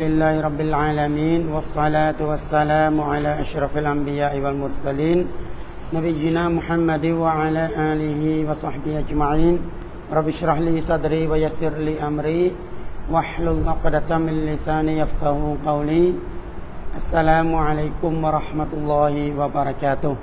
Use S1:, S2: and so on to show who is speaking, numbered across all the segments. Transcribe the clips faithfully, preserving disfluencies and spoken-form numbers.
S1: لله رب العالمين والصلاة والسلام على أشرف الأنبياء والمرسلين نبينا محمد وعلى آله وصحبه أجمعين رب اشرح لي صدري ويسر لي أمري واحلل عقدة من لساني يفقهوا قولي السلام عليكم ورحمة الله وبركاته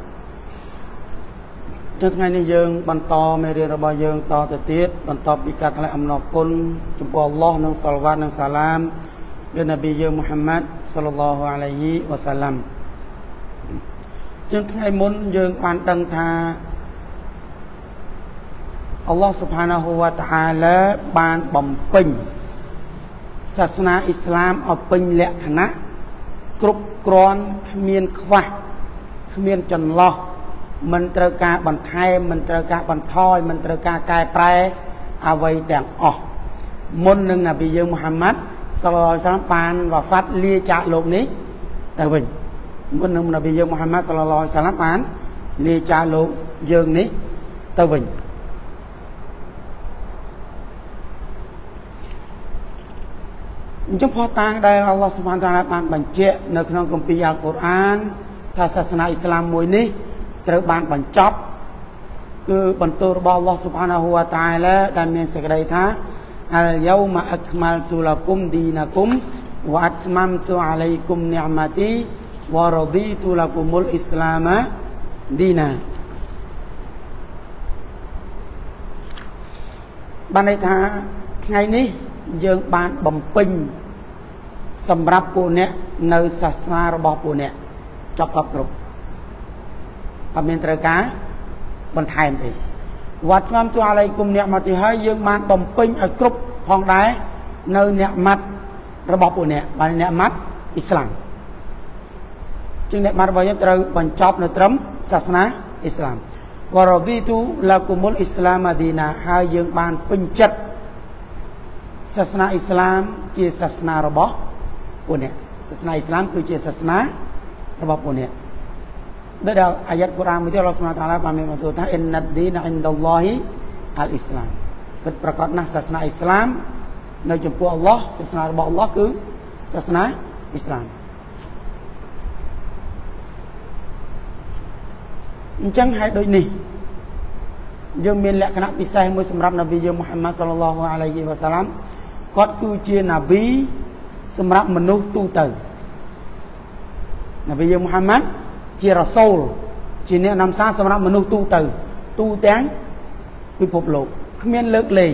S1: នៅថ្ងៃនេះយើងបន្តមេរៀនរបស់យើងតទៅទៀតបន្តពីការថ្លែងអំណរគុណចំពោះអល់ឡោះនិងសាឡាវ៉ាតនិងសាឡាមដល់នប៊ីយើងមូហាម៉ាត់សល្លឡោះអាឡៃហ៊ីវ៉ាសាឡាំជាងថ្ងៃមុនយើងបានដឹងថាអល់ឡោះស៊ុបហានាហ៊ូវ៉ាតាអាឡាបានបំពេញសាសនាអ៊ីស្លាមឲ្យពេញលក្ខណៈគ្រប់គ្រាន់គ្មានខ្វះគ្មានចន្លោះមិនត្រូវការបន្ថែមមិនត្រូវការបន្ថយមិនត្រូវការកែប្រែអ្វីទាំងអស់មុននឹងនប៊ីយើងមូហាម៉ាត់សល្លឡោះអាឡៃហ៊ីវ៉ាសាឡាមបានវ៉ាហ្វាត់លាចាកលោកនេះទៅវិញមុននឹងនប៊ីយើងមូហាម៉ាត់សល្លឡោះអាឡៃហ៊ីវ៉ាសាឡាមបានលាចាកលោកយើងនេះទៅវិញអញ្ចឹងផុសតាងដែលអល់ឡោះស៊ុបហានតាអាឡាបានបញ្ជាក់នៅក្នុងគម្ពីរអល់កុរអានថាសាសនាអ៊ីស្លាមមួយនេះត្រូវបានបញ្ចប់គឺបន្ទូលរបស់អល់ឡោះស៊ុបហានាហ៊ូវ៉ាតាអាឡាដែលមានសេចក្តីថាអលយោមអក្មលតុលគុមឌីនគុមវ៉ាត់ម៉ាំតុអាឡៃគុមនិអម៉ាទីវ៉ារឌីតុលគុមុលអ៊ីស្លាមឌីណាបានន័យថាថ្ងៃនេះយើងបានបំពេញសម្រាប់ពួកអ្នកនៅសាសនារបស់ពួកអ្នកចប់សពគ្រប់អត់មានត្រូវការបន្ថែមទេវ៉ាត់ស្មាំជួអាឡៃគុំអ្នកមកទីហើយយើងបានបំពេញឲ្យគ្រប់ផងដែរនៅអ្នកម៉ាត់របស់ពួកអ្នកបានអ្នកម៉ាត់អ៊ីស្លាមជាងអ្នកម៉ាត់របស់យើងត្រូវបញ្ចប់នៅត្រឹមសាសនាអ៊ីស្លាមវ៉ារឌីទូឡាគុមុលអ៊ីស្លាមឌីណាហើយយើងបានពេញចិត្តសាសនាអ៊ីស្លាមជាសាសនារបស់ពួកអ្នកសាសនាអ៊ីស្លាមគឺជាសាសនារបស់ពួកអ្នកដោយដល់អាយ៉ាតកូរ៉ានមួយទៀតអល់ឡោះស៊ុបហានតាអាឡាបានមានបន្ទូលថាអ៊ីនណាឌីនអ៊ីនដុលឡោហ៊ីអលអ៊ីស្លាមពិតប្រាកដណាស់សាសនាអ៊ីស្លាមនៅចំពោះអល់ឡោះសាសនារបស់អល់ឡោះគឺសាសនាអ៊ីស្លាមអញ្ចឹងហើយដូចនេះយើងមានលក្ខណៈពិសេសមួយសម្រាប់នប៊ីយើងមូហាម៉ាត់សល្លឡោះអាឡៃហ៊ីវ៉ាសាឡាមគាត់គឺជានប៊ីសម្រាប់មនុស្សទូទៅនប៊ីយើងមូហាម៉ាត់ជារ៉ាសូលជាអ្នកនាំសារសម្រាប់មនុស្សទូទៅទូទាំងពិភពលោកគ្មានលើកលែង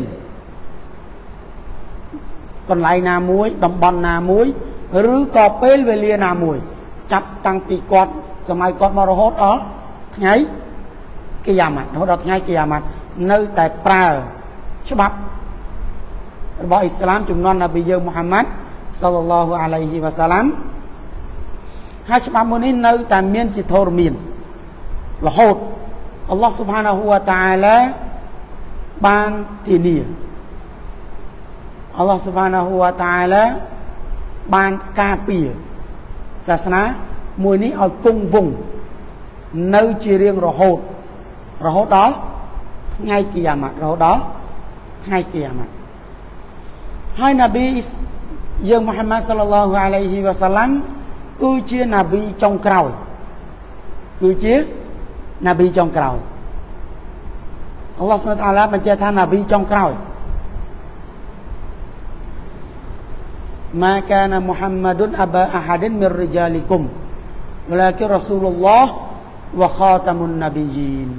S1: កន្លែងណាមួយតំបន់ណាមួយឬក៏ពេលវេលាណាមួយចាប់តាំងពីគាត់សម័យគាត់មករហូតដល់ថ្ងៃគីយ៉ាម៉ាត់រហូតដល់ថ្ងៃគីយ៉ាម៉ាត់នៅតែប្រើច្បាប់របស់អ៊ីស្លាមជំនាន់នប៊ីយើងមូហាម៉ាត់សល្លឡោះអាឡៃហ៊ីវ៉ាសាឡាមហើយច្បាប់មួយនេះនៅតែមានជាធរមានរហូតអល់ឡោះស៊ុបហានាហ៊ូវ៉ាតាអាឡាបានធានាអល់ឡោះស៊ុបហានាហ៊ូវ៉ាតាអាឡាបានការពារសាសនាមួយនេះឲ្យគង់វង្សនៅជារៀងរហូតរហូតដល់ថ្ងៃគីយ៉ាម៉ាត់រហូតដល់ថ្ងៃគីយ៉ាម៉ាត់ហើយនប៊ីយើងមូហាម៉ាត់សល្លឡោះអាឡៃហ៊ីវ៉ាសាឡាំគឺជានប៊ីចុងក្រោយគឺជានប៊ីចុងក្រោយអល់ឡោះស៊ុបហានតាអាឡាបញ្ជាក់ថានប៊ីចុងក្រោយម៉ាកានមូហាម៉ាឌុនអបាអហាឌិនមីររិជាលីគុមវឡាគិនរ៉ាស៊ូលឡោះវ៉ាខាតមុននប៊ីយីន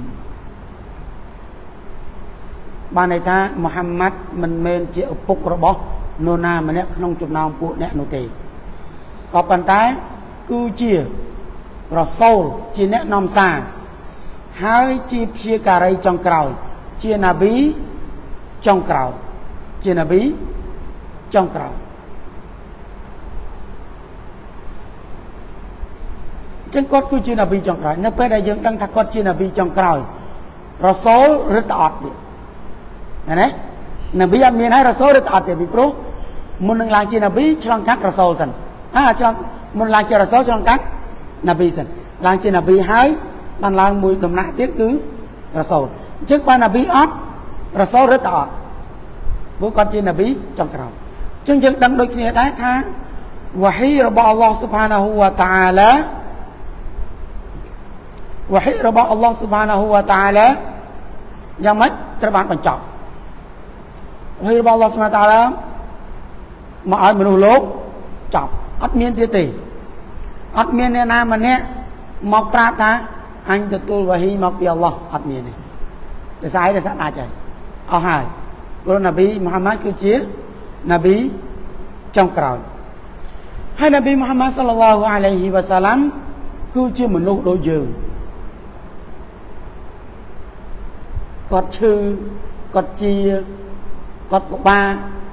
S1: បានន័យថាមូហាម៉ាត់មិនមែនជាឪពុករបស់នរណាម្នាក់ក្នុងចំណោមពួកអ្នកនោះទេក៏ប៉ុន្តែគឺជារ៉ាសូលជាអ្នកនាំសារហើយជាព្យាការីចុងក្រោយជានប៊ីចុងក្រោយជានប៊ីចុងក្រោយចឹងគាត់គឺជានប៊ីចុងក្រោយនៅពេលដែលយើងដឹងថាគាត់ជានប៊ីចុងក្រោយរ៉ាសូលរឹតអត់ទៀតណានប៊ីអត់មានហើយរ៉ាសូលរឹតអត់ទៀតពីព្រោះមុននឹងឡើងជានប៊ីឆ្លងកាត់រ៉ាសូលសិនអាឆ្លងមុនឡើងជារ៉ាសូលឆ្លងកាត់នប៊ីសិនឡើងជានប៊ីហើយបានឡើងមួយដំណាក់ទៀតគឺរ៉ាសូលអញ្ចឹងបាននប៊ីអត់រ៉ាសូលរឹតអត់ព្រោះគាត់ជានប៊ីចុងក្រោយអញ្ចឹងយើងដឹងដូចគ្នាដែរថាวะฮีរបស់ Allah Subhanahu wa Ta'ala វ៉ាហ៊ីរបស់ Allah Subhanahu wa Ta'ala យ៉ាងម៉េចត្រូវបានបញ្ចប់វ៉ាហ៊ីរបស់ Allah Subhanahu wa Ta'ala មកឲ្យមនុស្សលោកចប់អត់មានទៀតទេអត់មានអ្នកណាម្នាក់មកប្រាប់ថាអញទទួលវ៉ាហ៊ីមកពី Allah អត់មានទេដោយសារតែសាដាច់ហើយអស់ហើយព្រោះនប៊ីមូហាម៉ាត់គឺជានប៊ីចុងក្រោយហើយនប៊ីមូហាម៉ាត់សល្លឡោះអាឡៃហ៊ីវ៉ាសាឡាំគឺជាមនុស្សដូចយើងគាត់ឈឺគាត់ជាគាត់ពិបាក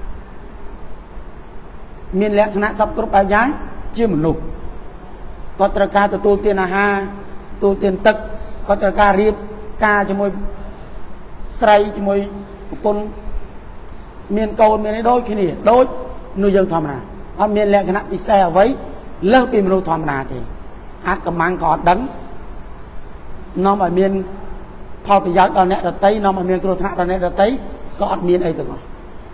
S1: មានលក្ខណៈសពគ្រប់បែបយ៉ាងជាមនុស្សគាត់ត្រូវការទទួលទានអាហារទទួលទានទឹកគាត់ត្រូវការរៀបការជាមួយស្រីជាមួយប្រពន្ធមានកូនមានអីដូចគ្នាដូចមនុស្សយើងធម្មតាអត់មានលក្ខណៈពិសេសអ្វីលើសពីមនុស្សធម្មតាទេអាចកំាំងក៏អត់ដឹងនាំឲ្យមានផលប្រយោជន៍ដល់អ្នកដទៃនាំឲ្យមានគ្រោះថ្នាក់ដល់អ្នកដទៃក៏អត់មានអីទាំងអស់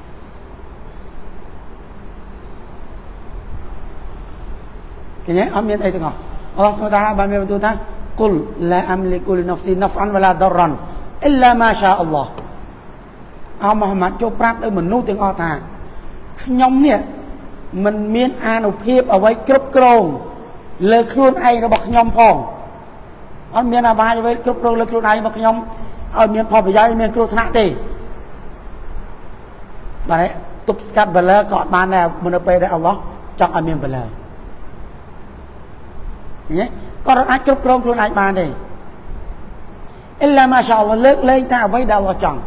S1: ឃើញទេអត់មានអីទាំងអស់អល់ឡោះស៊ុបហានាបានមានបន្ទូលថាគុលឡាអាំលីគុលណាហ្វស៊ីណាហ្វអានវ៉ាឡាដរ៉ាន់អ៊ីឡាម៉ាសាអល់ឡោះអោមូហាម៉ាត់ចូលប្រាប់ទៅមនុស្សទាំងអស់ថាខ្ញុំនេះមិនមានអានុភាពអ្វីគ្រប់គ្រងលើខ្លួនឯងរបស់ខ្ញុំផងអត់មានអាបាយអ្វីគ្រប់គ្រងលើខ្លួនឯងរបស់ខ្ញុំឲ្យមានផលប្រយោជន៍មានគ្រោះថ្នាក់ទេបាទទប់ស្កាត់បល័រក៏អត់បានដែរនៅពេលដែលអល់ឡោះចង់ឲ្យមានបល័រញ៉េក៏អត់អាចគ្រប់គ្រងខ្លួនឯងបានទេអ៊ីឡាម៉ាសាអល់ឡោះលើកលែងថាអ្វីដែលអល់ឡោះចង់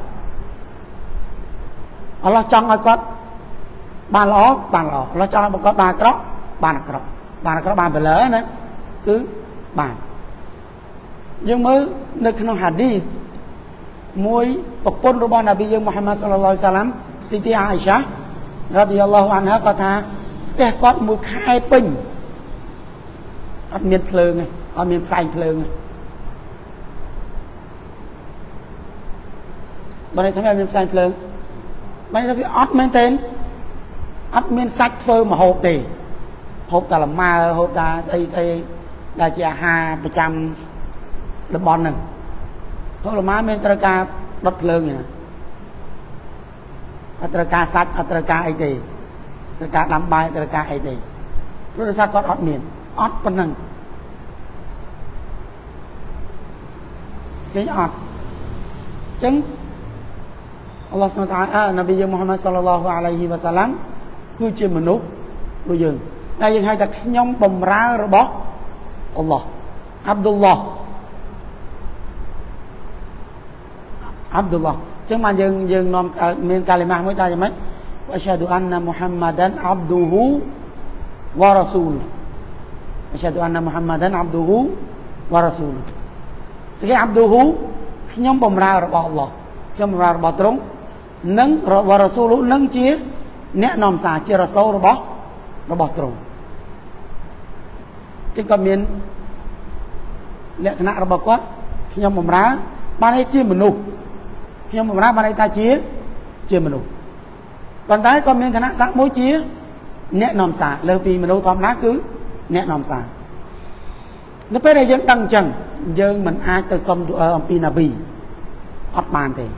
S1: អល់ឡោះចង់ឲ្យគាត់បានល្អបានល្អអល់ឡោះចង់ឲ្យគាត់បានអាក្រក់បានអាក្រក់បានអាក្រក់បានបល័រណាគឺបានយើងមើលនៅក្នុងហាឌីសមួយប្រពន្ធរបស់នប៊ីយើងមូហាម៉ាត់សល្លឡោះអាឡៃហ៊ីវ៉ាសាឡាំស៊ីទីអាអ៊ីសារ៉ាឌីយ៉ាឡោះអានហាគាត់ថាផ្ទះគាត់មួយខែពេញអត់មានភ្លើងទេអត់មានផ្សែងភ្លើងទេបើន័យថាអត់មានផ្សែងភ្លើងបើន័យថាវាអត់មែនទេអត់មានសាច់ធ្វើម្ហូបទេហូបតែលម៉ើហូបតែស្អីស្អីដែលជាអាហារប្រចាំតំបន់ហ្នឹងហូបលម៉ើមានត្រូវការដុតភ្លើងទេណាអត់ត្រូវការសាច់អត់ត្រូវការអីទេត្រូវការដាំបាយត្រូវការអីទេព្រោះដោយសារគាត់អត់មានអត់ប៉ុណ្ណឹងគេអត់អញ្ចឹងអល់ឡោះស៊ុបហានតាអាឡានប៊ីយើងមូហាម៉ាត់សល្លឡោះអាឡៃហ៊ីវ៉ាសាឡាំគឺជាមនុស្សដូចយើងតែយើងហៅថាខ្ញុំបំរើរបស់អល់ឡោះអាប់ឌុលឡោះអាប់ឌុលឡោះចឹងបានយើងយើងនាំមានកាលីម៉ាស់មួយថាយ៉ាងម៉េចវ៉ាស្ហាឌូអានណាមូហាម៉ាដានអាប់ឌូហ៊ូវ៉ារ៉ាស៊ូលអស្ហាឌូអានណាមូហាម៉ាដានអាប់ឌូហ៊ូវ៉ារ៉ាស៊ូលស្គេអាប់ឌូហ៊ូខ្ញុំបំរើរបស់អល់ឡោះខ្ញុំបំរើរបស់ទ្រង់និងវ៉ារ៉ាស៊ូលនឹងជាអ្នកនាំសារជារ៉ាសូលរបស់របស់ទ្រង់ចឹងក៏មានលក្ខណៈរបស់គាត់ខ្ញុំបំរើបានន័យជាមនុស្សខ្ញុំបំរើបានន័យថាជាជាមនុស្សប៉ុន្តែក៏មានឋានៈស័ក្តិមួយជាអ្នកនាំសារលើពីមនុស្សធម្មតាគឺអ្នកនាំសារនៅពេលដែលយើងដឹងអញ្ចឹងយើងមិនអាចទៅសុំទូអឺអំពីណាប៊ីអត់បានទេ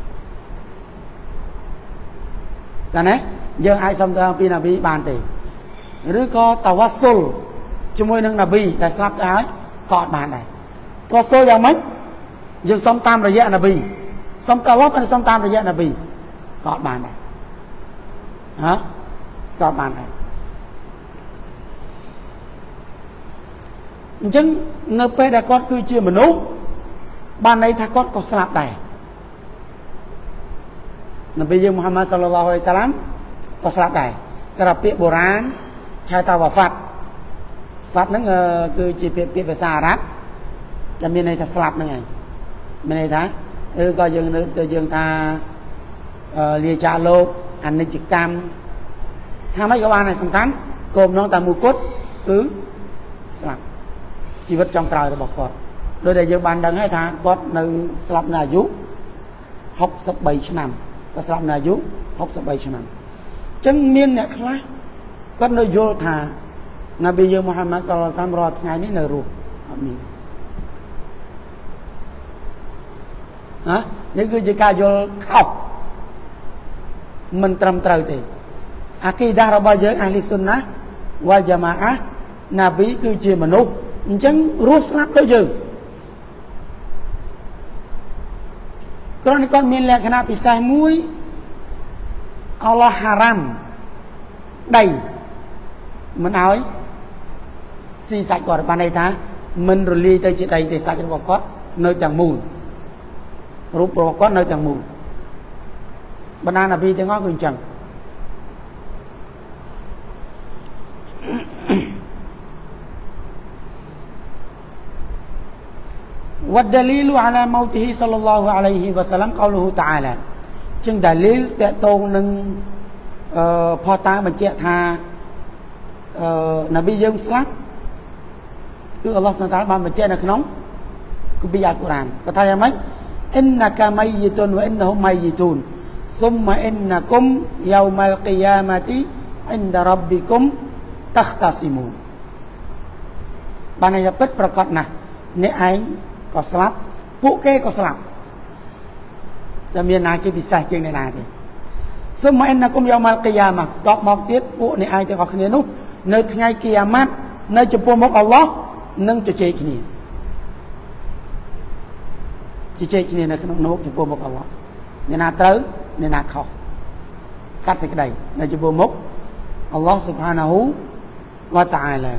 S1: តែណាយើងអាចសុំទូអឺអំពីណាប៊ីបានទេឬក៏តាវ៉ាស៊ុលជាមួយនឹងណាប៊ីដែលស្លាប់ទៅហើយក៏អត់បានដែរតាវ៉ាស៊ុលយ៉ាងម៉េចយើងសុំតាមរយៈណាប៊ីសុំទៅអល់ឡោះហើយសុំតាមរយៈណាប៊ីក៏អត់បានដែរហ៎ក៏បានដែរអញ្ចឹងនៅពេលដែលគាត់គឺជាមនុស្សបានន័យថាគាត់ក៏ស្លាប់ដែរនប៊ីយើងមូហាម៉ាត់សល្លឡោះអាឡៃហ៊ីវ៉ាសាឡាំក៏ស្លាប់ដែរតែពាក្យបុរាណហៅថាវ៉ាហ្វាត់វ៉ាត់ហ្នឹងគឺជាពាក្យពាក្យភាសាអារ៉ាប់តែមានន័យថាស្លាប់ហ្នឹងឯងមានន័យថាឬក៏យើងនៅទៅយើងថាលាចាកលោកអនិច្ចកម្មថាម៉េចក៏បានដែរសំខាន់គោលបំណងតែមួយគត់គឺស្លាប់ជីវិតចុងក្រោយរបស់គាត់ដោយដែលយើងបានដឹងហើយថាគាត់នៅស្លាប់នៅអាយុហុកសិបបីឆ្នាំគាត់ស្លាប់នៅអាយុហុកសិបបីឆ្នាំអញ្ចឹងមានអ្នកខ្លះគាត់នៅយល់ថា Nabiយើងមូហាម៉ាត់ សល្លឡោះ អាឡៃហ៊ីវ៉ាសល្លាម រាល់ថ្ងៃនេះនៅរស់អត់មានណានេះគឺជាការយល់ខុសមិនត្រឹមត្រូវទេអាគីដារបស់យើងអាហ្លីស៊ុនណាវ៉ាល់យ៉ាម៉ាអាណាប៊ីគឺជាមនុស្សអញ្ចឹងរស់ស្លាប់ដូចយើងគ្រាន់តែគាត់មានលក្ខណៈពិសេសមួយអល់ឡោះហារ៉ាំដីមិនឲ្យស៊ីសាច់គាត់បានន័យថាមិនរលាយទៅជាដីទេសាច់របស់គាត់នៅទាំងមូលរូបរបស់គាត់នៅទាំងមូលបណ្ដាណាប៊ីទាំងអស់គឺអញ្ចឹងوالدليل على موته صلى الله عليه وسلم قوله تعالى ចឹង dalil តកតងនឹងអឺផតាបញ្ជាក់ថាអឺនប៊ីយើងស្លាប់គឺអល់ឡោះសុបហានតាអាឡាបានបញ្ជាក់នៅក្នុងគម្ពីរអល់កុរអានគាត់ថាយ៉ាងម៉េច إنك ميت وإنهم ميتون ثم إنكم يوم القيامة عند ربكم تختصمون បានន័យថាពិតប្រកបណាស់អ្នកឯងក៏ស្លាប់ពួកគេក៏ស្លាប់តែមានណាគេពិសេសជាងអ្នកណាទេសុំមកអិនណាគុំយកមកគីយ៉ាម៉ាតបមកទៀតពួកអ្នកឯងទាំងអស់គ្នានោះនៅថ្ងៃគីយ៉ាម៉ាត់នៅចំពោះមុខអល់ឡោះនឹងជជែកគ្នាជជែកគ្នានៅក្នុងនោះចំពោះមុខអល់ឡោះអ្នកណាត្រូវអ្នកណាខុសកាត់សេចក្តីនៅចំពោះមុខអល់ឡោះស៊ុបហានាហ៊ូវ៉ាតាអាឡា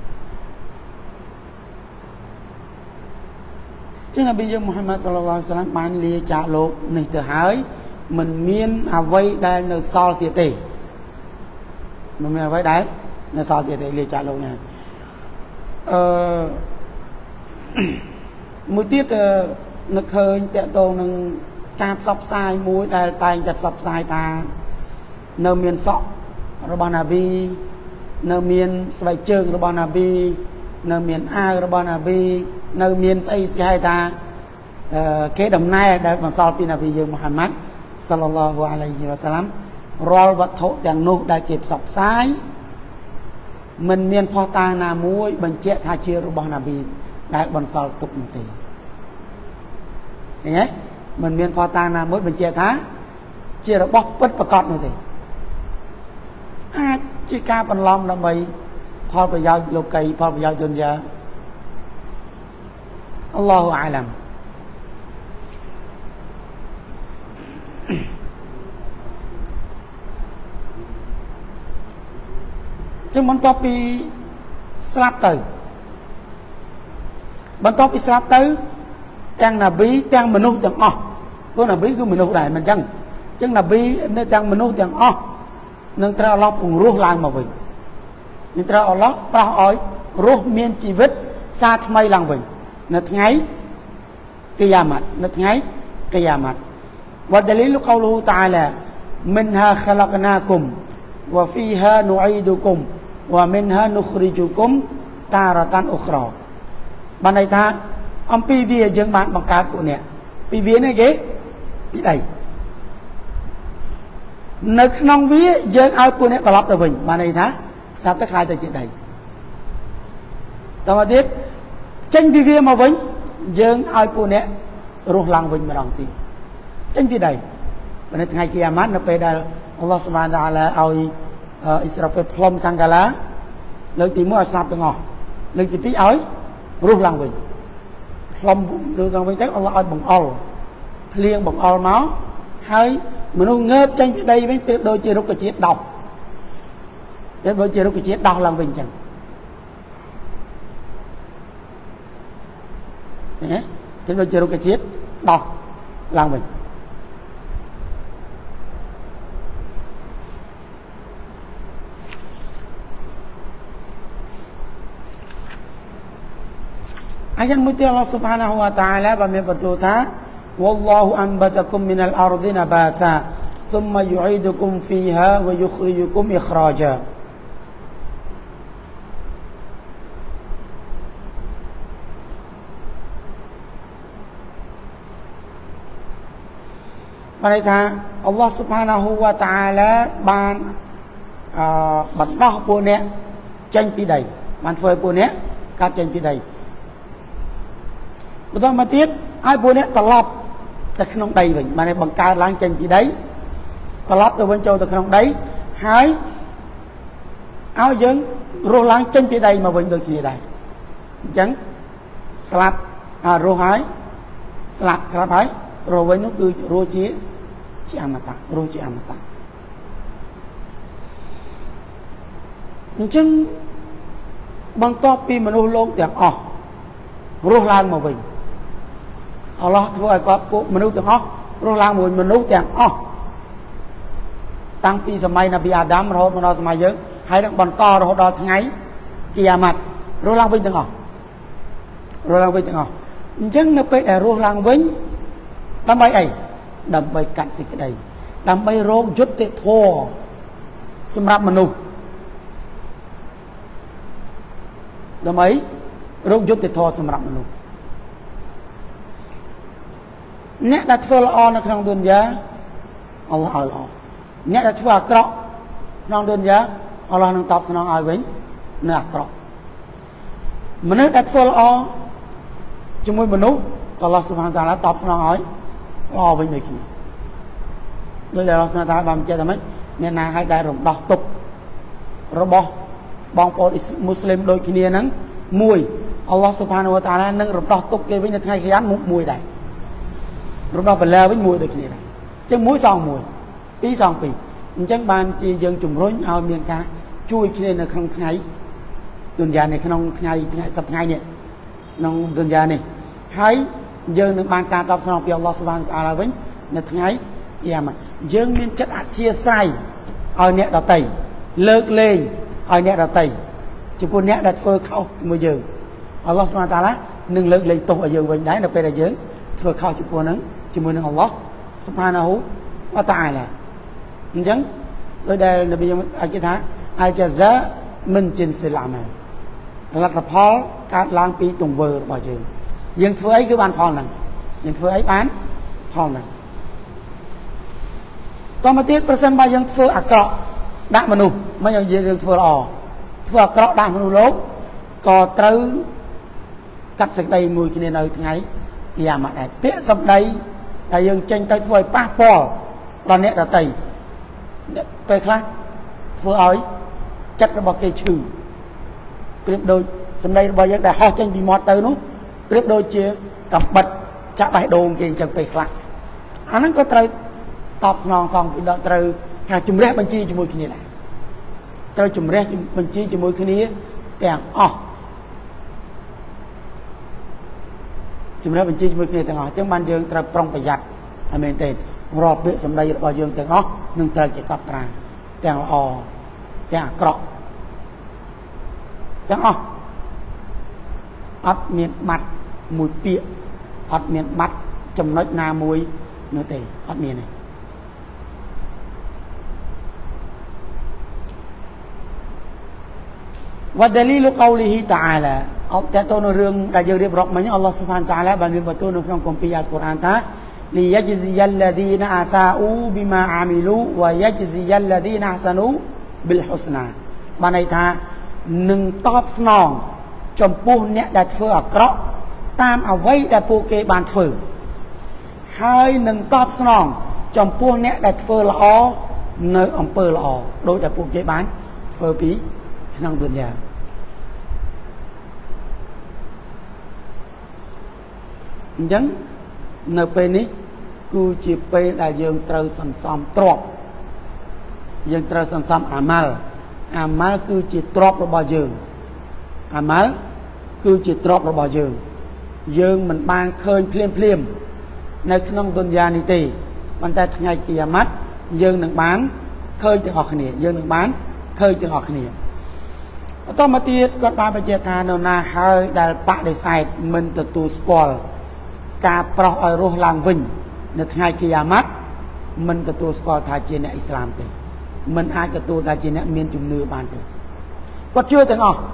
S1: ចឹងនប៊ីយើងមូហាម៉ាត់ សល្លឡោះ អាឡៃហ៊ីវ៉ាសល្លាម បានលាចាកលោកនេះទៅហើយមិនមានអ្វីដែលនៅសល់ទៀតទេមិនមានអ្វីដែលនៅសល់ទៀតទេលាចាកលោកនេះអឺមួយទៀតនឹកឃើញតកតងនឹងការផ្សព្វផ្សាយមួយដែលតែងតែផ្សព្វផ្សាយថានៅមានសក់របស់នប៊ីនៅមានស្បែកជើងរបស់នប៊ីនៅមានអាវរបស់នប៊ីនៅមានស្អីស្ហៅថាគេដំណើរដែលបន្សល់ពីនប៊ីយើងមូហាម៉ាត់ សល្លឡោះ អាឡៃហ៊ីវ៉ាសល្លាម រាល់វត្ថុទាំងនោះដែលគេផ្សព្វផ្សាយមិនមានផុសតាងណាមួយបញ្ជាក់ថាជារបស់នប៊ីដែលបន្សល់ទុកនោះទេឃើញទេមិនមានផុសតាងណាមួយបញ្ជាក់ថាជារបស់ពិតប្រាកដនោះទេអាចជាការបន្លំដើម្បីផលប្រយោជន៍លោកីផលប្រយោជន៍ទុនយ៉ាអល់ឡោះអាឡាំចឹងបន្ទាប់ពីស្លាប់ទៅបន្ទាប់ពីស្លាប់ទៅទាំងនប៊ីទាំងមនុស្សទាំងអស់ព្រោះនប៊ីគឺមនុស្សដែរមិនចឹងចឹងនប៊ីនៅទាំងមនុស្សទាំងអស់នឹងត្រូវអល់ឡោះពង្រស់ឡើងមកវិញនឹងត្រូវអល់ឡោះប្រោសឲ្យរស់មានជីវិតសារថ្មីឡើងវិញនៅថ្ងៃគីយ៉ាម៉ាត់នៅថ្ងៃគីយ៉ាម៉ាត់វ៉ាដលីលកោលូតាអាឡាមិនហាខលកណាគុំវ៉ាហ្វីហានូអ៊ីឌូគុំវ៉ាមិនហានុខ្រីជូគុំតារ៉ាតាន់អ៊ុក្រោបានន័យថាអំពីវាយើងបានបង្កើតពួកអ្នកពីវានេះគេពីដីនៅក្នុងវាយើងឲ្យពួកអ្នកត្រឡប់ទៅវិញបានន័យថាស្រាប់តែខ្លាយទៅជាដីតមកទៀតចេញពីវាមកវិញយើងឲ្យពួកអ្នករស់ឡើងវិញម្ដងទៀតចេញពីដីនៅថ្ងៃគីយ៉ាម៉ាត់នៅពេលដែលអល់ឡោះស៊ុបហានតាអាឡាឲ្យអ៊ីស្រាហ្វីលផ្លុំសង្កាឡាលើកទីមួយឲ្យស្លាប់ទាំងអស់លើកទីពីរឲ្យរស់ឡើងវិញផ្លុំរស់ឡើងវិញទៅអល់ឡោះឲ្យបង្អល់ភ្លៀងបង្អល់មកហើយមនុស្សងើបចេញពីដីវិញប្រៀបដូចជារុក្ខជាតិដោះប្រៀបដូចជារុក្ខជាតិដោះឡើងវិញអញ្ចឹងឃើញទេប្រៀបដូចជារុក្ខជាតិដោះឡើងវិញអាយ៉ាមួយទៀតអល់ឡោះស៊ុបហានាហ៊ូវតាអាឡាបានមានបន្ទូលថា والله أنبتكم من الأرض نباتا ثم يعيدكم فيها ويخرجكم إخراجا បានន័យថាអល់ឡោះស៊ុបហានាហ៊ូវតាអាឡាបានអឺបណ្ដោះពួកអ្នក tranh pi đầy bàn phơi bùn nét cá tranh pi đầy bắt đầu mà tiếp ai bùn nét tạt lọp ta không đầy vậy mà này bằng cá lang tranh pi đấy tạt lọp từ bên châu ta không đấy hái áo dân rô lang tranh pi đầy mà vẫn được gì đây chẳng slap à rô hái slap slap hái rồi với nó cứ rô chia chia mà ta rô chia mà ta chân bằng to pi mà nuôi lông tiếng ọ rô lang mà mình Allah thôi có cụ mà nuôi tiếng ọ rô lang mình mình nuôi tiếng ọ tăng pi sớm Nabi Adam rồi mà nó sớm mai dữ hay đang bằng to rồi đó tháng ấy kia mặt rô lang vinh tiếng ọ rô lang vinh tiếng ọ chân nó phải để rô lang vinh đâm bay ấy đâm bay cắt gì cái đây đâm bay rô chút để thua sớm rap mà nuôi đâm ấy rốt chút thì thò sầm rập luôn nét đặt phơi lo nó không đơn giá Allah Allah nét đặt phơi cọ không đơn giá Allah nâng tập sang ai với nét cọ mình nét đặt phơi lo chúng mình nấu Allah Subhanahu wa Taala tập sang ai lo với mình đây là Allah Subhanahu wa Taala làm chơi thằng ấy nên là hai đại rồng đọc tục robot bong po Muslim đôi kia nắng mùi Allah Subhanahu wa Taala nâng rụp đo tục kia với những ngày khi ăn một mùi này rụp đo phải leo với mùi đôi kia này chân muối sòng mùi tí sòng pì chân ban chỉ dân trùng rối ao miền cá chui kia là không ngày tuần già này không ngày ngày sập ngày này non tuần già này hãy dân được ban ca tập xong vì Allah Subhanahu wa Taala với là ngày kia mà dân miền chất ạt chia sai ở nẹt đào tẩy lợt lên ai nét đã tây chụp con nét đặt phơi khâu mười giờ Allah Subhanahu wa Taala nâng lực lên tổ ở giờ bên đấy là bây giờ phơi khâu chụp con nắng chụp mười Allah Subhanahu wa Taala chẳng đôi đây là bây giờ ai cái thá ai cho giá mình trên sẽ làm này là tập phó các lang pi tùng vờ bảo trường dân phơi ấy cứ bán phòn này dân phơi ấy bán phòn này còn mà tiếp percent bao dân phơi à cọ đã mà nụ mấy giờ gì được vừa lò vừa cọ đã mà nụ lốt cò trứ cắt sạch đây mùi khi nên nơi ngày thì à mà này biết xong đây là dân tranh tới vừa ba bò là nét là tây về khác vừa ấy chất nó bảo kê trừ biết đôi xong đây bao giờ đã ho tranh bị mọt tới nó biết đôi chia cặp bật chạm bài đồ kia chẳng về khác anh nó có trời tập xong xong thì đợi trời cả chùm rác bên chi cho mùi khi này trời chùm rác bên chi cho mùi khi này tèng ọ chùm rác bên chi cho mùi khi này tèng ọ chứ ban dương trời prong phải giặt hay mình tên rọp biết xong đây bao dương tèng ọ nâng trời chỉ cặp ra tèng ọ tèng cọ tèng ọ ớt miền mặt mùi pịa ớt miền mặt chùm nói na mùi nữa tề ớt miền này và dalilu qawlihi ta'alaแต่ตัวเรื่องได้เรียบร้อยมั้ยอัลลอฮฺ سبحانه และ تعالى บันทึกประตูในក្នុងគម្ពីរ Al-Quran ថា ليجزي الذين أساءوا بما عملوا ويجزي الذين أحسنوا بالحسنى បានន័យថានឹងតបស្នងចំពោះអ្នកដែលធ្វើអាក្រក់តាមអ្វីដែលពួកគេបានធ្វើហើយនឹងតបស្នងចំពោះអ្នកដែលធ្វើល្អនៅអំពើល្អដោយដែលពួកគេបានធ្វើពីក្នុងទុនយ៉ាអញ្ចឹងនៅពេលនេះគឺជាពេលដែលយើងត្រូវសន្សំទ្រព្យយើងត្រូវសន្សំអាម៉ាល់អាម៉ាល់គឺជាទ្រព្យរបស់យើងអាម៉ាល់គឺជាទ្រព្យរបស់យើងយើងមិនបានឃើញភ្លាមភ្លាមនៅក្នុងទុនយ៉ានេះទេប៉ុន្តែថ្ងៃគីយ៉ាម៉ាត់យើងនឹងបានឃើញទាំងអស់គ្នាយើងនឹងបានឃើញទាំងអស់គ្នាបន្តមកទៀតគាត់បានបញ្ជាក់ថានៅណាហើយដែលបដិសេធមិនទទួលស្គាល់ការប្រោះឲ្យរស់ឡើងវិញនៅថ្ងៃគីយ៉ាម៉ាត់មិនទទួលស្គាល់ថាជាអ្នកអ៊ីស្លាមទេមិនអាចទទួលថាជាអ្នកមានជំនឿបានទេគាត់ជឿទាំងអស់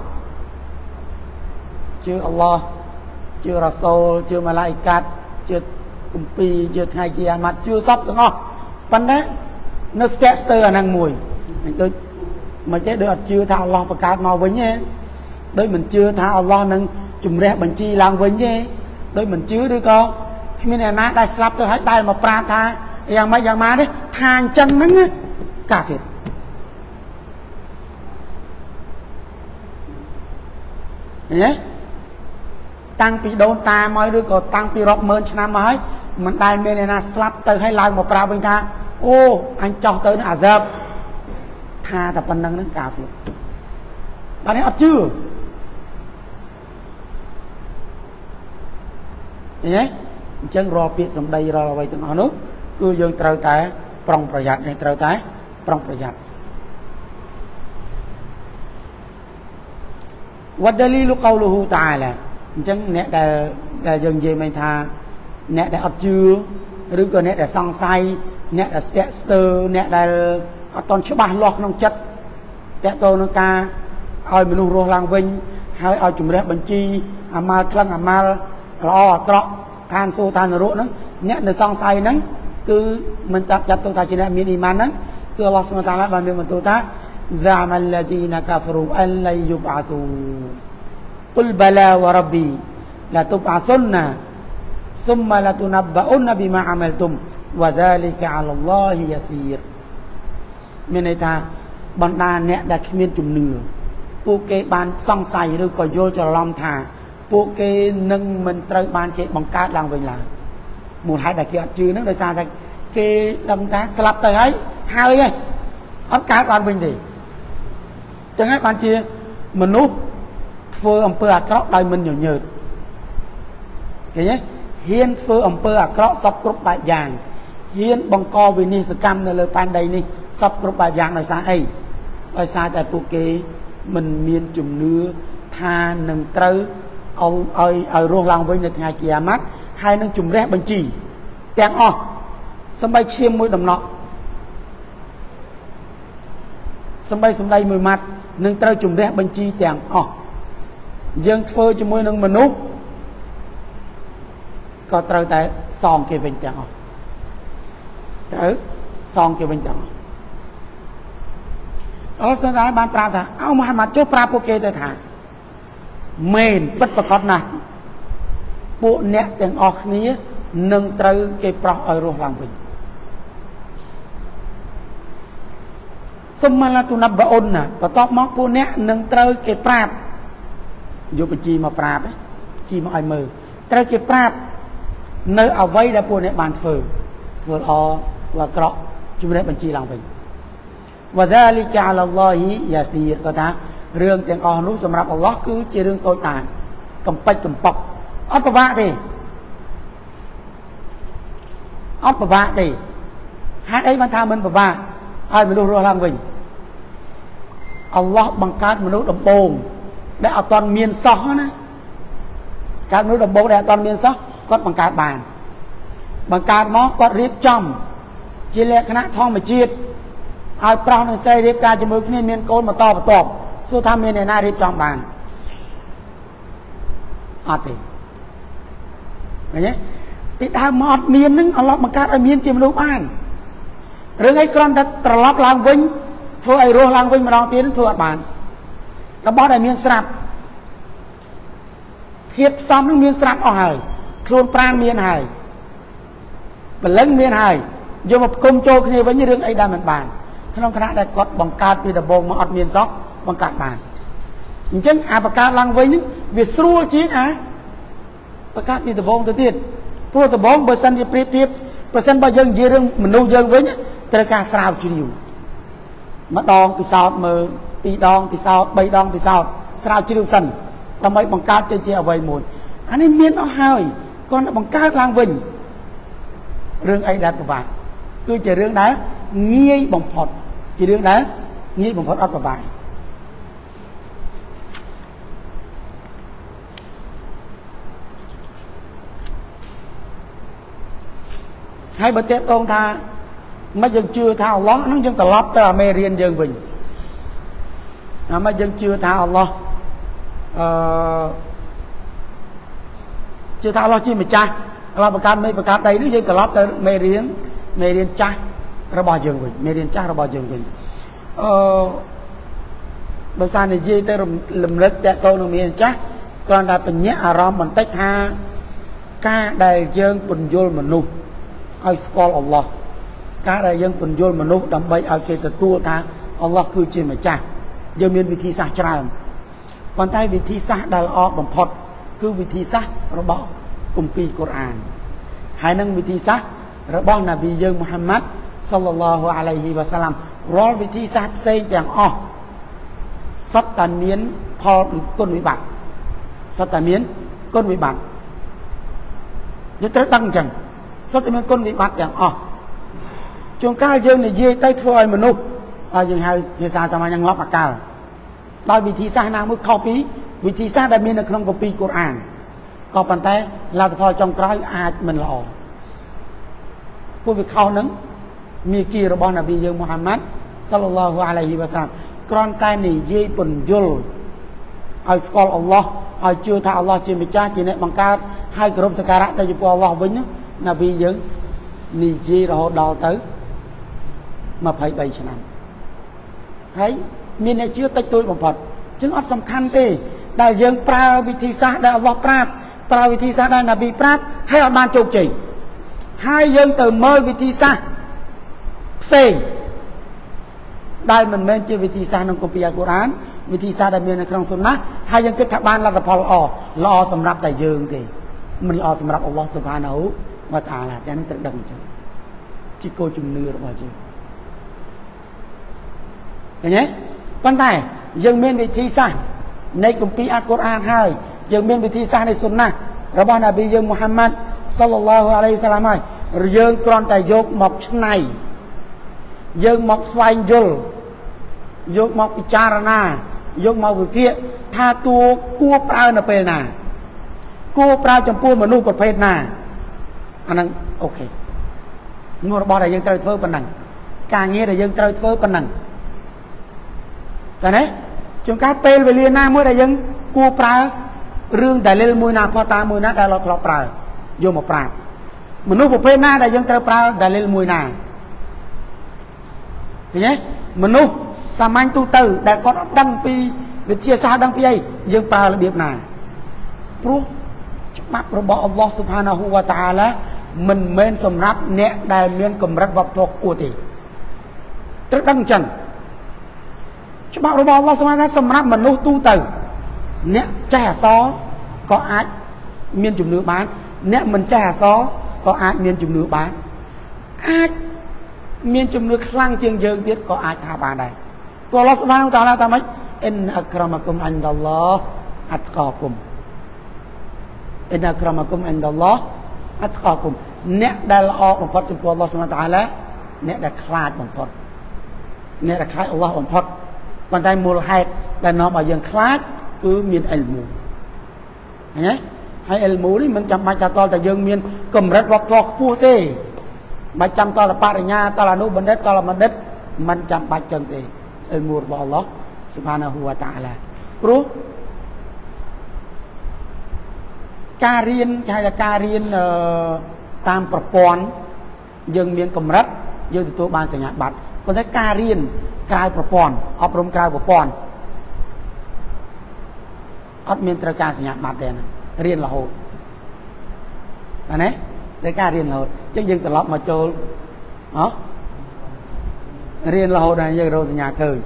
S1: ជឿអល់ឡោះជឿរ៉ាសូលជឿម៉ាឡាអ៊ីកាត់ជឿគម្ពីរជឿថ្ងៃគីយ៉ាម៉ាត់ជឿសពទាំងអស់ប៉ុន្តែនៅស្ទាក់ស្ទើរអាហ្នឹងមួយដូច mà chế được chưa thao Allah và cả màu với nhé đôi mình chưa thao Allah nâng chùm rẽ bằng chi làm với nhé đôi mình chưa được con khi mình này đại slap tôi hãy đại mà pra tha yang mấy yang má đấy than chân nắng á cà phê nhé tăng pi đôn ta mới được còn tăng pi rọc mơn năm mới mình đại mình này là slap tôi hãy làm mà pra bên ta ô anh cho tới nó à dập tha tập phần năng nó cà phê bạn ấy ấp chưa nhé chân rò biết xong đây rồi là vậy từng họ nước cứ dương trâu té prongประหยัดnày trâu té prongประหยัดوالدليل قوله تعالى chân nè để để dừng gì mình tha nè để ấp chưaឬក៏អ្នកដែលសង្ស័យអ្នកដែលស្ទាក់ស្ទើរអ្នកដែលអត់តន់ច្បាស់លាស់ក្នុងចិត្តតើតើនឹងការឲ្យមនុស្សរស់ឡើងវិញហើយឲ្យជំរះបញ្ជីអាម៉ាល់ក្លឹងអាម៉ាល់ល្អអាក្រក់ឋានសួគ៌ឋាននរកហ្នឹងអ្នកដែលសង្ស័យហ្នឹងគឺមិនចាប់ចាត់ទុកថាជាអ្នកមានអ៊ីម៉ានហ្នឹងគឺអល់ឡោះស៊ុបហានតាឡាបានមានបន្ទូលថា زعم الذين كفروا أن لن يبعثوا قل بلى وربي لتبعثن ثم لتنبؤن بما عملتم وذلك على الله يسير មានន័យថាបណ្ដាអ្នកដែលគ្មានជំនឿពួកគេបានសង្ស័យឬក៏យល់ច្រឡំថាពួកគេនឹងមិនត្រូវបានគេបង្កើតឡើងវិញឡើយមូលហេតុដែលគេអត់ជឿហ្នឹងដោយសារតែគេដឹងថាស្លាប់ទៅហើយហើយឯងអត់កើតបានវិញទេចឹងហើយបានជាមនុស្សធ្វើអំពើអាក្រក់ដោយមិនញញើតឃើញទេហ៊ានធ្វើអំពើអាក្រក់សពគ្រប់បែបយ៉ាងហ៊ានបង្កវិនិស្សកម្មនៅលើផែនដីនេះសពគ្រប់បែបយ៉ាងដោយសារអីដោយសារតែពួកគេមិនមានជំនឿថានឹងត្រូវឲ្យឲ្យឲ្យរស់ឡើងវិញនៅថ្ងៃគីយ៉ាម៉ាត់ហើយនឹងជំរះបញ្ជីទាំងអស់សំបីឈាមមួយដំណក់សំបីសំដីមួយម៉ាត់នឹងត្រូវជំរះបញ្ជីទាំងអស់យើងធ្វើជាមួយនឹងមនុស្សក៏ត្រូវតែសងគេវិញទាំងអស់ត្រូវសងគេវិញទាំងអស់អល់ឡោះបានបានប្រាប់ថាអោមូហាម៉ាត់ចុះប្រាប់ពួកគេទៅថាមែនពិតប្រាកដណាស់ពួកអ្នកទាំងអស់គ្នានឹងត្រូវគេប្រោះឲ្យរស់ឡើងវិញសុំម៉ាឡាទូណាប់បាអ៊ុនណាបន្ទាប់មកពួកអ្នកនឹងត្រូវគេប្រាប់យកបញ្ជីមកប្រាប់ជីមកឲ្យមើលត្រូវគេប្រាប់នៅអ្វីដែលពួកអ្នកបានធ្វើធ្វើល្អធ្វើអាក្រក់ជំរាបបញ្ជីឡើងវិញវ៉ាដាលីកាអល់ឡោហ៊ីយ៉ាស៊ីរគាត់ថារឿងទាំងអស់នោះសម្រាប់អល់ឡោះគឺជារឿងតូចតាចកំពេចកំប៉ុកអត់ពិបាកទេអត់ពិបាកទេហេតុអីបានថាមិនពិបាកឲ្យមនុស្សរស់ឡើងវិញអល់ឡោះបង្កើតមនុស្សដំបូងដែលអត់ទាន់មានសោះណាកើតមនុស្សដំបូងដែលអត់ទាន់មានសោះគាត់បង្កើតបានបង្កើតមកគាត់រៀបចំជាលក្ខណៈធម្មជាតិឲ្យប្រុសនិងស្រីរៀបការជាមួយគ្នាមានកូនបន្តបន្ទាប់សួរថាមានអ្នកណារៀបចំបានអត់ទេឃើញទេពីដើមមកអត់មាននឹងអល់ឡោះបង្កើតឲ្យមានជាមនុស្សបានរឿងអីគ្រាន់តែត្រឡប់ឡើងវិញធ្វើឲ្យរស់ឡើងវិញម្ដងទៀតធ្វើអត់បានរបស់ដែលមានស្រាប់ធៀបផ្សំនឹងមានស្រាប់អស់ហើយខ្លួនប្រាណមានហើយពលឹងមានហើយយកមកគុំចូលគ្នាវិញរឿងអីដែលមិនបានក្នុងខណៈដែលគាត់បង្កើតពីដំបូងមកអត់មានសោះបង្កើតបានអញ្ចឹងអាបង្កើតឡើងវិញវាស្រួលជាងអាបង្កើតពីដំបូងទៅទៀតព្រោះដំបូងបើសិនជាប្រៀបធៀបបើសិនបើយើងនិយាយរឿងមនុស្សយើងវិញត្រូវការស្រាវជ្រាវម្ដងពិសោធន៍មើលពីរដងពិសោធន៍បីដងពិសោធន៍ស្រាវជ្រាវសិនដើម្បីបង្កើតចេញជាអ្វីមួយអានេះមានអស់ហើយគាត់បង្កើតឡើងវិញរឿងអីដែលពិបាកគឺជារឿងដែលងាយបំផុតជារឿងដែលងាយបំផុតអត់ពិបាកហើយបើតេតងថាមិនយើងជឿថាអល់ឡោះហ្នឹងយើងត្រឡប់ទៅអាមេរៀនយើងវិញអាមិនយើងជឿថាអល់ឡោះអឺជឿថាអល់ឡោះជាម្ចាស់អល់ឡោះបង្កើតមេបង្កើតដីនេះយើងត្រឡប់ទៅមេរៀនមេរៀនចាស់របស់យើងវិញមេរៀនចាស់របស់យើងវិញអឺដោយសារនិយាយទៅលំលឹកតកតនឹងមានចាស់គ្រាន់តែបញ្ញាអារម្មណ៍បន្តិចថាការដែលយើងពន្យល់មនុស្សឲ្យស្គាល់អល់ឡោះការដែលយើងពន្យល់មនុស្សដើម្បីឲ្យគេទទួលថាអល់ឡោះគឺជាម្ចាស់យើងមានវិធីសាស្ត្រច្រើនប៉ុន្តែវិធីសាស្ត្រដែលល្អបំផុតគឺវិធីសាស្ត្ររបស់គម្ពីរកូរ៉ានហើយនឹងវិធីសាស្ត្ររបស់នប៊ីយើងមូហាម៉ាត់សល្លឡោះអាឡៃហ៊ីវ៉ាសាឡាំរាល់វិធីសាស្ត្រផ្សេងទាំងអស់សុទ្ធតែមានផលគុណវិបត្តិសុទ្ធតែមានគុណវិបត្តិយើងត្រូវដឹងអញ្ចឹងសុទ្ធតែមានគុណវិបត្តិទាំងអស់ជួនកាលយើងនិយាយទៅធ្វើឲ្យមនុស្សឲ្យយើងហៅភាសាសាមញ្ញងាប់អាកាលដោយវិធីសាស្ត្រណាមួយខុសពីវិធីសាស្ត្រដែលមាននៅក្នុងគម្ពីរកូរ៉ានក៏ប៉ុន្តែលទ្ធផលចុងក្រោយអាចមិនល្អពួកវាខុសនឹងមាគីរបស់នប៊ីយើងមូហាម៉ាត់សល្លឡោះអាឡៃហ៊ីវ៉ាសាឡាមគ្រាន់តែនិយាយពន្យល់ឲ្យស្គាល់អល់ឡោះឲ្យជឿថាអល់ឡោះជាម្ចាស់ជាអ្នកបង្កើតហើយគោរពសក្ការៈទៅចំពោះអល់ឡោះវិញនប៊ីយើងនិយាយរហូតដល់ទៅម្ភៃបីឆ្នាំហើយមានអ្នកជឿតិចតួចបំផុតជាងអត់សំខាន់ទេដែលយើងប្រើវិធីសាស្ត្រដែលអល់ឡោះប្រាប់ប្រើវិធីសាស្ត្រដែលនប៊ីប្រាប់ហើយអត់បានជោគជ័យហើយយើងទៅមើលវិធីសាស្ត្រផ្សេងដែលមិនមែនជាវិធីសាស្ត្រក្នុងគម្ពីរកូរ៉ានវិធីសាស្ត្រដែលមាននៅក្នុងសុណាហើយយើងគិតថាបានលទ្ធផលល្អល្អសម្រាប់តែយើងទេមិនល្អសម្រាប់អល់ឡោះស៊ុបហានាហ៊ូវតាអាឡាតែនេះត្រូវដឹងអញ្ចឹងជាគោលជំនឿរបស់យើងឃើញទេប៉ុន្តែយើងមានវិធីសាស្ត្រនៃគម្ពីរអល់កុរអានហើយយើងមានវិធីសាស្ត្រនៃសុណារបស់នប៊ីយើងមូហាម៉ាត់សល្លឡោះអាឡៃហ៊ីវ៉ាសាឡាមហើយយើងគ្រាន់តែយកមកច្នៃយើងមកស្វែងយល់យកមកពិចារណាយកមកវិភាគថាតួគួរប្រើនៅពេលណាគួរប្រើចំពោះមនុស្សប្រភេទណាអាហ្នឹងអូខេនោះរបស់ដែលយើងត្រូវធ្វើប៉ុណ្ណឹងការងារដែលយើងត្រូវធ្វើប៉ុណ្ណឹងតែណាជួនកាលពេលវេលាណាមួយដែលយើងគួរប្រើរឿងដាលីលមួយណាផតាមួយណាដែលเราធ្លាប់ប្រើយកមកប្រាប់មនុស្សប្រភេទណាដែលយើងត្រូវប្រើដាលីលមួយណាឃើញទេមនុស្សសាមញ្ញទូទៅដែលគាត់អត់ដឹងពីវិទ្យាសាស្ត្រដឹងពីអីយើងប្រើរបៀបណាព្រោះច្បាប់របស់អល់ឡោះស៊ុបហានាហ៊ូវតាអាឡាមិនមែនសម្រាប់អ្នកដែលមានកម្រិតវប្បធម៌ខ្ពស់ទេត្រូវដឹងអញ្ចឹងច្បាប់របស់អល់ឡោះស៊ុបហានាសម្រាប់មនុស្សទូទៅអ្នកចេះអក្សរក៏អាចមានជំនឿបានអ្នកមិនចេះអក្សរក៏អាចមានជំនឿបានអាចមានជំនឿខ្លាំងជាងយើងទៀតក៏អាចថាបានដែរព្រោះអល់ឡោះស៊ុបហានាហ៊ូវតាអាឡាថាម៉េចអ៊ីនអក្រមគុមអិនដឡោះអត្កាគុមអ៊ីនអក្រមគុមអិនដឡោះអត្កាគុមអ្នកដែលល្អបំផុតចំពោះអល់ឡោះស៊ុបហានាហ៊ូវតាអាឡាអ្នកដែលខ្លាចបំផុតអ្នកដែលខ្លាចអល់ឡោះបំផុតប៉ុន្តែមូលហេតុដែលនាំឲ្យយើងខ្លាចគឺមានអិលមូឃើញទេហើយអិលមូនេះមិនចាំបាច់ថាតតែយើងមានកម្រិតវប្បធម៌ខ្ពស់ទេមិនចាំតតែបរិញ្ញាតអនុបណ្ឌិតតបណ្ឌិតមិនចាំបាច់ចឹងទេអិលមូរបស់អល់ឡោះស៊ុបហានាហ៊ូវតាអាឡាព្រោះការរៀនគេហៅថាការរៀនតាមប្រព័ន្ធយើងមានកម្រិតយើងទទួលបានសញ្ញាបត្រប៉ុន្តែការរៀនក្រៅប្រព័ន្ធអប់រំក្រៅប្រព័ន្ធអត់មានត្រូវការសញ្ញាបត្រទេណារៀនរហូតតែណាត្រូវការរៀនរហូតអញ្ចឹងយើងត្រឡប់មកចូលហ៎រៀនរហូតដល់យើងរកសញ្ញាឃើញ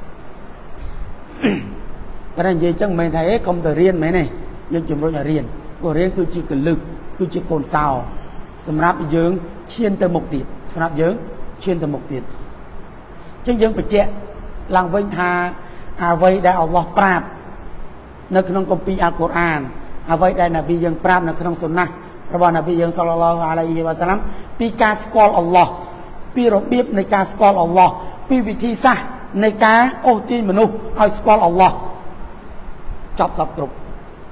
S1: បើនិយាយអញ្ចឹងមិនមែនថាអេកុំទៅរៀនមែនទេយើងជំរុញឲ្យរៀនព្រោះរៀនគឺជាកលឹកគឺជាកូនសោសម្រាប់យើងឈានទៅមុខទៀតសម្រាប់យើងឈានទៅមុខទៀតអញ្ចឹងយើងបញ្ជាក់ឡើងវិញថាអ្វីដែលអល់ឡោះប្រាប់នៅក្នុងគម្ពីរអល់កុរអានអ្វីដែលនប៊ីយើងប្រាប់នៅក្នុងសុណារបស់នប៊ីយើងសល្លឡោះអាឡៃហ៊ីវ៉ាសាឡាំពីការស្គាល់អល់ឡោះពីរបៀបនៃការស្គាល់អល់ឡោះពីវិធីសាស្ត្រនៃការអូសទាញមនុស្សឲ្យស្គាល់អល់ឡោះចប់សពគ្រប់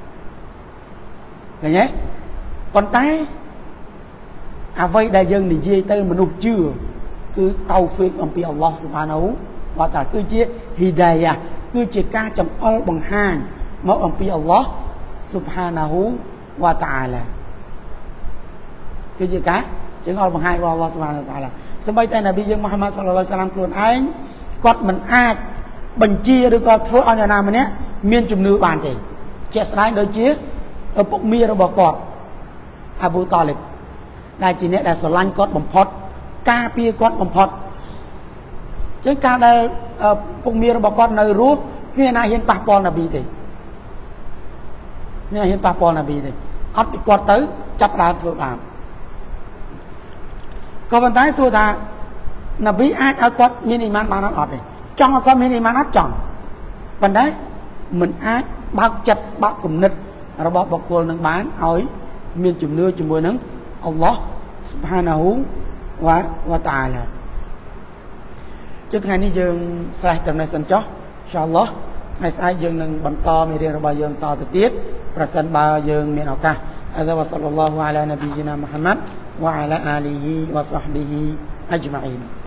S1: ឃើញទេប៉ុន្តែអ្វីដែលយើងនិយាយទៅមនុស្សជឿគឺតៅហ្វីកអំពីអល់ឡោះស៊ុបហានាហ៊ូវតាគឺជាហ៊ីដាយ៉ាគឺជាការចង្អុលបង្ហាញមកអំពីអល់ឡោះស៊ុបហានាហ៊ូវតាអាឡាគឺជាការចង្អុលបង្ហាញរបស់អល់ឡោះស៊ុបហានាហ៊ូវតាអាឡាសូម្បីតែនប៊ីយើងមូហាម៉ាត់សល្លឡោះអាឡៃហ៊ីវ៉ាសាឡាមខ្លួនឯងគាត់មិនអាចបញ្ជាឬក៏ធ្វើឲ្យអ្នកណាម្នាក់មានជំនឿបានទេជាក់ស្ដែងដូចជាឪពុកមីរបស់គាត់អាប៊ូតាលីបដែលជាអ្នកដែលស្រឡាញ់គាត់បំផុតការពារគាត់បំផុតចឹងការដែលពុកមីរបស់គាត់នៅរស់គ្មានណាហ៊ានប៉ះពាល់នប៊ីទេមានណាហ៊ានប៉ះពាល់នប៊ីទេអត់ពីគាត់ទៅចាប់ដើមធ្វើបាបក៏ប៉ុន្តែសួរថានប៊ីអាចឲ្យគាត់មានអ៊ីម៉ានបានអត់ទេចង់ឲ្យគាត់មានអ៊ីម៉ានអត់ចង់ប៉ុន្តែមិនអាចបើកចិត្តបើកគំនិតរបស់បុគ្គលនឹងបានឲ្យមានជំនឿជាមួយនឹងអល់ឡោះស៊ុបហានាហ៊ូវ៉ាវ៉ាតាអាឡាចុះថ្ងៃនេះយើងស្រេះត្រឹមនេះសិនចុះអ៊ីនសាអល់ឡោះថ្ងៃស្អែកយើងនឹងបន្តមេរៀនរបស់យើងតទៅទៀតប្រសិនបើយើងមានឱកាសអល់ឡោះសល្លឡោះអាឡានប៊ីជីណាមុហាម៉ាត់វ៉ាអាឡាអាលីហ៊ីវ៉ាហ្សាហ្ប៊ីហ៊ីអជ្ម៉ាអ៊ីន